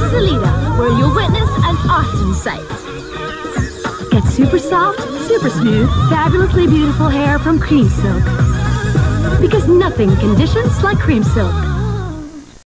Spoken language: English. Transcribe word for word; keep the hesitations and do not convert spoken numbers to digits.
Zelita, where you'll witness an awesome sight. Get super soft, super smooth, fabulously beautiful hair from Cream Silk. Because nothing conditions like Cream Silk.